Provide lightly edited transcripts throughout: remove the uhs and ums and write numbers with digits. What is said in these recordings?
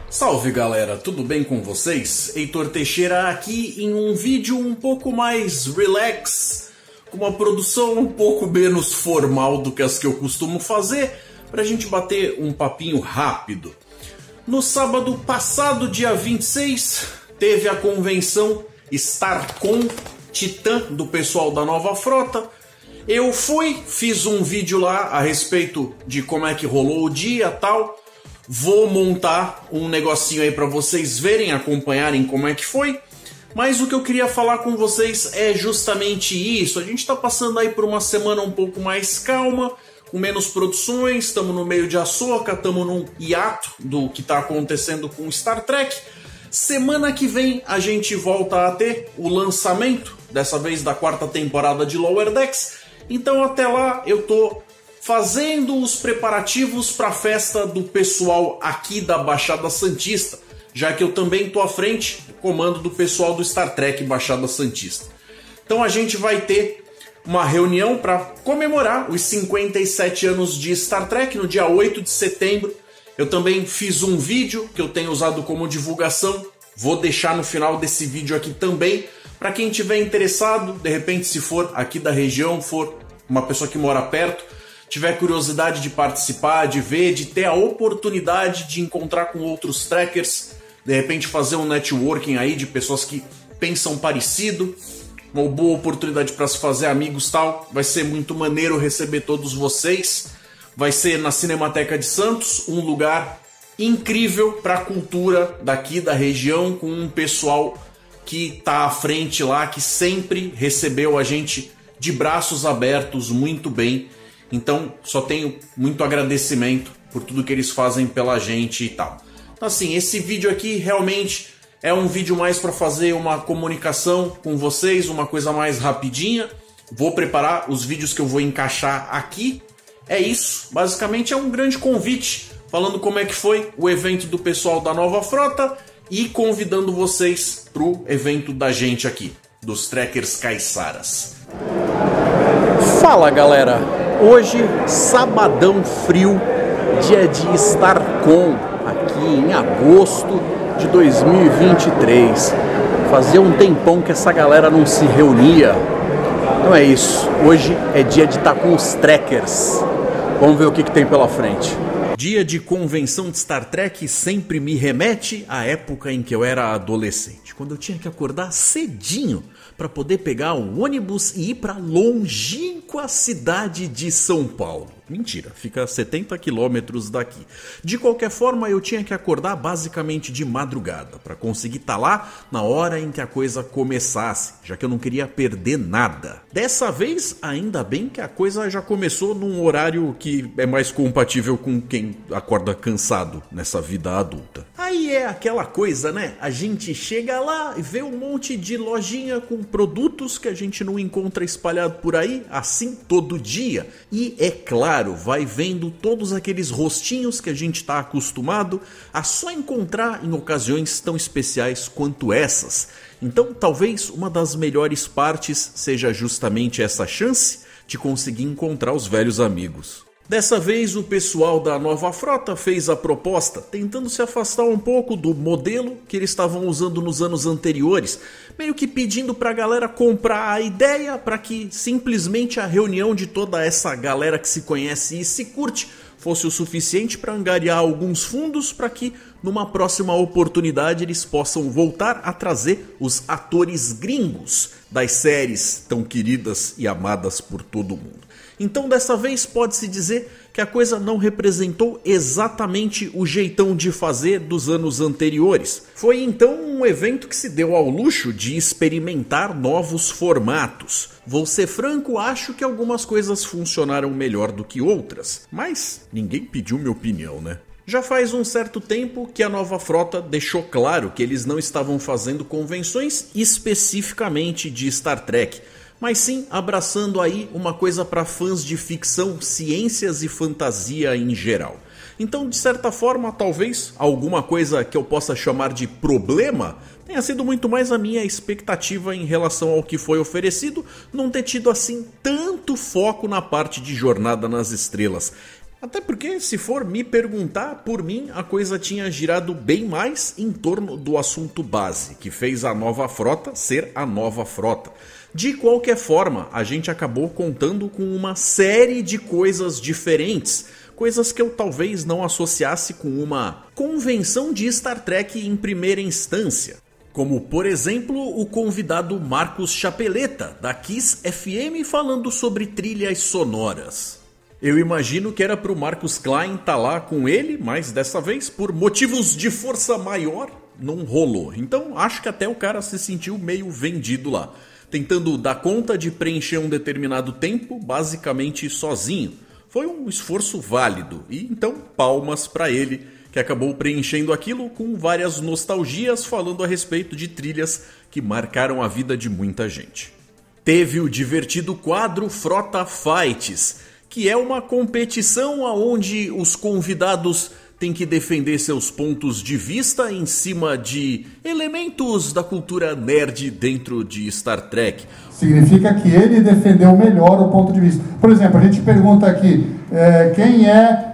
Salve galera, tudo bem com vocês? Heitor Teixeira aqui em um vídeo um pouco mais relax, com uma produção um pouco menos formal do que as que eu costumo fazer, pra gente bater um papinho rápido. No sábado passado, dia 26, teve a convenção StarCon Titã do pessoal da Nova Frota. Eu fiz um vídeo lá a respeito de como é que rolou o dia e tal. Vou montar um negocinho aí para vocês verem, acompanharem como é que foi. Mas o que eu queria falar com vocês é justamente isso. A gente está passando aí por uma semana um pouco mais calma, com menos produções, estamos no meio de Ahsoka, estamos num hiato do que está acontecendo com Star Trek. Semana que vem a gente volta a ter o lançamento, dessa vez da 4ª temporada de Lower Decks. Então até lá eu tô fazendo os preparativos para a festa do pessoal aqui da Baixada Santista, já que eu também estou à frente do comando do pessoal do Star Trek Baixada Santista. Então a gente vai ter uma reunião para comemorar os 57 anos de Star Trek no dia 8 de setembro. Eu também fiz um vídeo que eu tenho usado como divulgação, vou deixar no final desse vídeo aqui também, para quem tiver interessado, de repente se for aqui da região, for uma pessoa que mora perto, tiver curiosidade de participar, de ver, de ter a oportunidade de encontrar com outros trekkers, de repente fazer um networking aí de pessoas que pensam parecido, uma boa oportunidade para se fazer amigos e tal, vai ser muito maneiro receber todos vocês, vai ser na Cinemateca de Santos, um lugar incrível para a cultura daqui da região, com um pessoal que tá à frente lá, que sempre recebeu a gente de braços abertos muito bem. Então, só tenho muito agradecimento por tudo que eles fazem pela gente e tal. Então, assim, esse vídeo aqui realmente é um vídeo mais para fazer uma comunicação com vocês, uma coisa mais rapidinha. Vou preparar os vídeos que eu vou encaixar aqui. É isso, basicamente é um grande convite, falando como é que foi o evento do pessoal da Nova Frota e convidando vocês pro evento da gente aqui, dos Trekkers Caiçaras. Fala galera! Hoje, sabadão frio, dia de StarCon, aqui em agosto de 2023. Fazia um tempão que essa galera não se reunia. Então é isso, hoje é dia de estar com os trekkers. Vamos ver o que tem pela frente. Dia de convenção de Star Trek sempre me remete à época em que eu era adolescente, quando eu tinha que acordar cedinho para poder pegar um ônibus e ir para a longínqua cidade de São Paulo. Mentira, fica a 70 quilômetros daqui. De qualquer forma, eu tinha que acordar basicamente de madrugada para conseguir estar lá na hora em que a coisa começasse, já que eu não queria perder nada. Dessa vez, ainda bem que a coisa já começou num horário que é mais compatível com quem acorda cansado nessa vida adulta. Aí é aquela coisa, né? A gente chega lá e vê um monte de lojinha com produtos que a gente não encontra espalhado por aí, assim todo dia. E é claro, vai vendo todos aqueles rostinhos que a gente está acostumado a só encontrar em ocasiões tão especiais quanto essas. Então talvez uma das melhores partes seja justamente essa chance de conseguir encontrar os velhos amigos. Dessa vez o pessoal da Nova Frota fez a proposta, tentando se afastar um pouco do modelo que eles estavam usando nos anos anteriores, meio que pedindo pra galera comprar a ideia para que simplesmente a reunião de toda essa galera que se conhece e se curte fosse o suficiente para angariar alguns fundos para que numa próxima oportunidade eles possam voltar a trazer os atores gringos das séries tão queridas e amadas por todo mundo. Então dessa vez pode-se dizer que a coisa não representou exatamente o jeitão de fazer dos anos anteriores. Foi então um evento que se deu ao luxo de experimentar novos formatos. Vou ser franco, acho que algumas coisas funcionaram melhor do que outras, mas ninguém pediu minha opinião, né? Já faz um certo tempo que a Nova Frota deixou claro que eles não estavam fazendo convenções especificamente de Star Trek, mas sim abraçando aí uma coisa para fãs de ficção, ciências e fantasia em geral. Então, de certa forma, talvez alguma coisa que eu possa chamar de problema tenha sido muito mais a minha expectativa em relação ao que foi oferecido, não ter tido assim tanto foco na parte de Jornada nas Estrelas. Até porque, se for me perguntar, por mim, a coisa tinha girado bem mais em torno do assunto base, que fez a nova frota ser a nova frota. De qualquer forma, a gente acabou contando com uma série de coisas diferentes, coisas que eu talvez não associasse com uma convenção de Star Trek em primeira instância. Como, por exemplo, o convidado Marcos Chapeleta, da Kiss FM, falando sobre trilhas sonoras. Eu imagino que era pro Marcus Klein estar lá com ele, mas dessa vez, por motivos de força maior, não rolou. Então acho que até o cara se sentiu meio vendido lá, tentando dar conta de preencher um determinado tempo, basicamente sozinho. Foi um esforço válido, e então palmas pra ele, que acabou preenchendo aquilo com várias nostalgias, falando a respeito de trilhas que marcaram a vida de muita gente. Teve o divertido quadro Frota Fights, que é uma competição onde os convidados têm que defender seus pontos de vista em cima de elementos da cultura nerd dentro de Star Trek. Significa que ele defendeu melhor o ponto de vista. Por exemplo, a gente pergunta aqui, quem é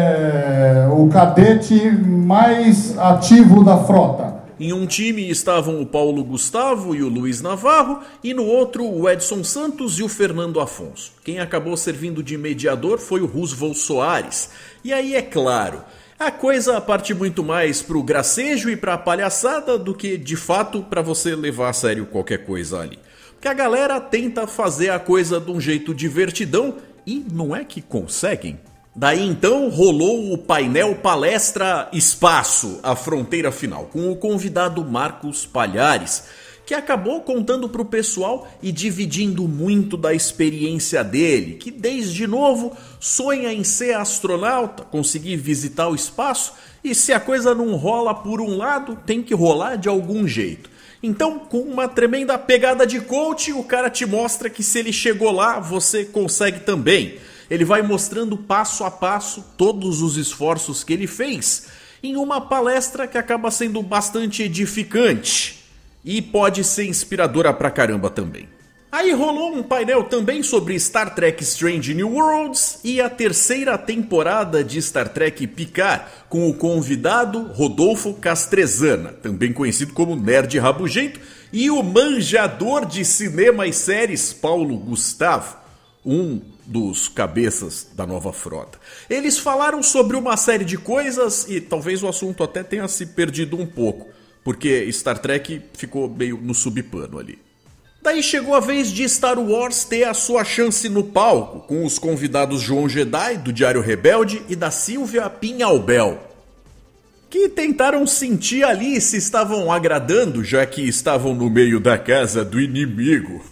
o cadete mais ativo da frota? Em um time estavam o Paulo Gustavo e o Luiz Navarro, e no outro o Edson Santos e o Fernando Afonso. Quem acabou servindo de mediador foi o Roosevelt Soares. E aí, é claro, a coisa parte muito mais pro gracejo e pra palhaçada do que, de fato, pra você levar a sério qualquer coisa ali. Porque a galera tenta fazer a coisa de um jeito divertidão e não é que conseguem. Daí então rolou o painel Palestra Espaço, a fronteira final, com o convidado Marcos Palhares, que acabou contando pro pessoal e dividindo muito da experiência dele, que desde novo sonha em ser astronauta, conseguir visitar o espaço, e se a coisa não rola por um lado, tem que rolar de algum jeito. Então, com uma tremenda pegada de coach, o cara te mostra que se ele chegou lá, você consegue também. Ele vai mostrando passo a passo todos os esforços que ele fez em uma palestra que acaba sendo bastante edificante e pode ser inspiradora pra caramba também. Aí rolou um painel também sobre Star Trek Strange New Worlds e a terceira temporada de Star Trek Picard, com o convidado Rodolfo Castrezana, também conhecido como Nerd Rabugento, e o manjador de cinema e séries Paulo Gustavo, um dos cabeças da nova frota. Eles falaram sobre uma série de coisas e talvez o assunto até tenha se perdido um pouco, porque Star Trek ficou meio no subpano ali. Daí chegou a vez de Star Wars ter a sua chance no palco, com os convidados João Jedi, do Diário Rebelde, e da Silvia Pinhalbel, que tentaram sentir ali se estavam agradando, já que estavam no meio da casa do inimigo.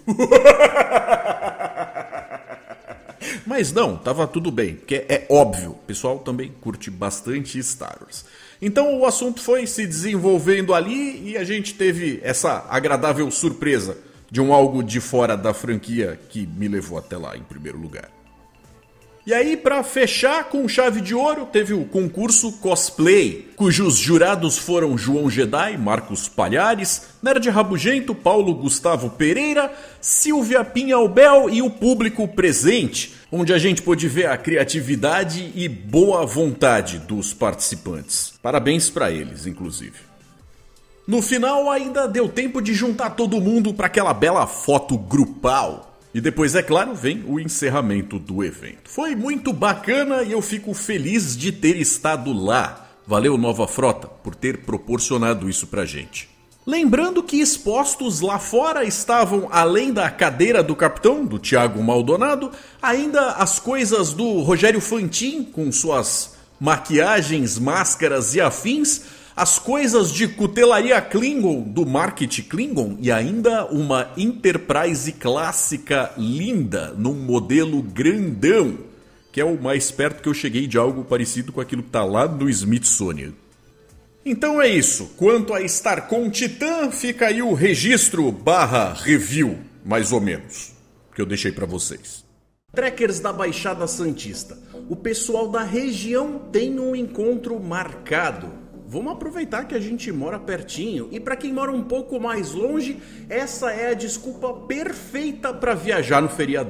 Mas não, tava tudo bem, porque é óbvio, o pessoal também curte bastante Star Wars. Então o assunto foi se desenvolvendo ali e a gente teve essa agradável surpresa de um algo de fora da franquia que me levou até lá em primeiro lugar. E aí, pra fechar com chave de ouro, teve o concurso Cosplay, cujos jurados foram João Jedi, Marcos Palhares, Nerd Rabugento, Paulo Gustavo Pereira, Silvia Pinhalbel e o público presente, onde a gente pôde ver a criatividade e boa vontade dos participantes. Parabéns pra eles, inclusive. No final, ainda deu tempo de juntar todo mundo para aquela bela foto grupal. E depois, é claro, vem o encerramento do evento. Foi muito bacana e eu fico feliz de ter estado lá. Valeu, Nova Frota, por ter proporcionado isso pra gente. Lembrando que expostos lá fora estavam, além da cadeira do capitão, do Thiago Maldonado, ainda as coisas do Rogério Fantin, com suas maquiagens, máscaras e afins, as coisas de cutelaria Klingon, do Market Klingon, e ainda uma Enterprise clássica linda, num modelo grandão, que é o mais perto que eu cheguei de algo parecido com aquilo que tá lá no Smithsonian. Então é isso, quanto a Starcom Titan, fica aí o registro / review, mais ou menos, que eu deixei pra vocês. Trekkers da Baixada Santista, o pessoal da região tem um encontro marcado. Vamos aproveitar que a gente mora pertinho e para quem mora um pouco mais longe, essa é a desculpa perfeita para viajar no feriadão.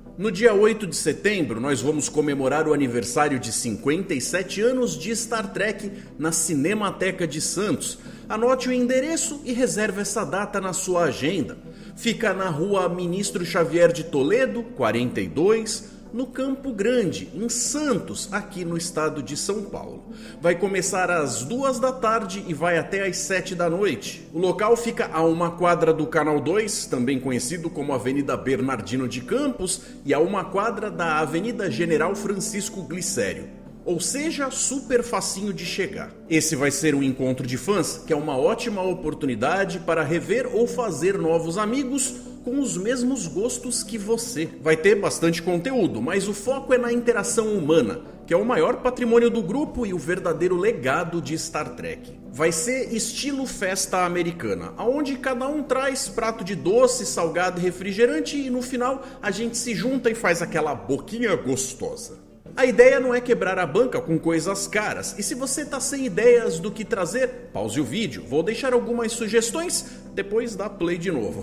No dia 8 de setembro, nós vamos comemorar o aniversário de 57 anos de Star Trek na Cinemateca de Santos. Anote o endereço e reserve essa data na sua agenda. Fica na rua Ministro Xavier de Toledo, 42, no Campo Grande, em Santos, aqui no estado de São Paulo. Vai começar às 2 da tarde e vai até às 7 da noite. O local fica a uma quadra do Canal 2, também conhecido como Avenida Bernardino de Campos, e a uma quadra da Avenida General Francisco Glicério. Ou seja, super facinho de chegar. Esse vai ser um encontro de fãs, que é uma ótima oportunidade para rever ou fazer novos amigos com os mesmos gostos que você. Vai ter bastante conteúdo, mas o foco é na interação humana, que é o maior patrimônio do grupo e o verdadeiro legado de Star Trek. Vai ser estilo festa americana, onde cada um traz prato de doce, salgado e refrigerante e no final a gente se junta e faz aquela boquinha gostosa. A ideia não é quebrar a banca com coisas caras, e se você tá sem ideias do que trazer, pause o vídeo, vou deixar algumas sugestões, depois dá play de novo.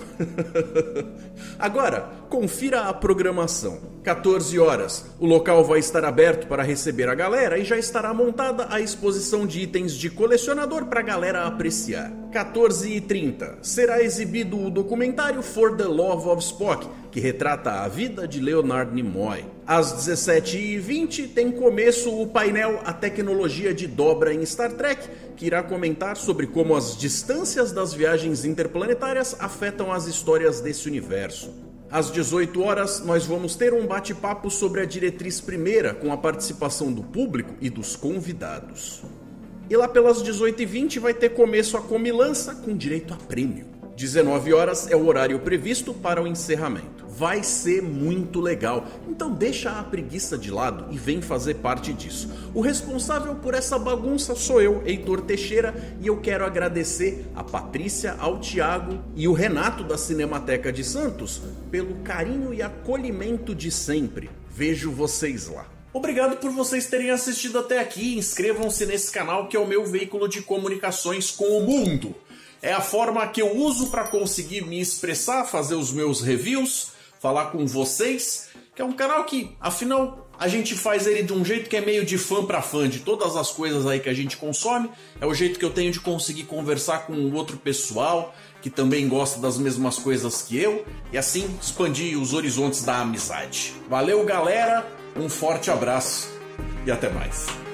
Agora, confira a programação. 14 horas, o local vai estar aberto para receber a galera e já estará montada a exposição de itens de colecionador para a galera apreciar. 14h30, será exibido o documentário For the Love of Spock, que retrata a vida de Leonard Nimoy. Às 17h20 tem começo o painel A Tecnologia de Dobra em Star Trek, que irá comentar sobre como as distâncias das viagens interplanetárias afetam as histórias desse universo. Às 18 horas, nós vamos ter um bate-papo sobre a Diretriz Primeira, com a participação do público e dos convidados. E lá pelas 18h20 vai ter começo a comilança com direito a prêmio. 19 horas é o horário previsto para o encerramento. Vai ser muito legal, então deixa a preguiça de lado e vem fazer parte disso. O responsável por essa bagunça sou eu, Heitor Teixeira, e eu quero agradecer a Patrícia, ao Thiago e o Renato da Cinemateca de Santos pelo carinho e acolhimento de sempre. Vejo vocês lá. Obrigado por vocês terem assistido até aqui. Inscrevam-se nesse canal, que é o meu veículo de comunicações com o mundo. É a forma que eu uso para conseguir me expressar, fazer os meus reviews, falar com vocês, que é um canal que, afinal, a gente faz ele de um jeito que é meio de fã para fã, de todas as coisas aí que a gente consome. É o jeito que eu tenho de conseguir conversar com o outro pessoal, que também gosta das mesmas coisas que eu, e assim expandir os horizontes da amizade. Valeu, galera, um forte abraço e até mais.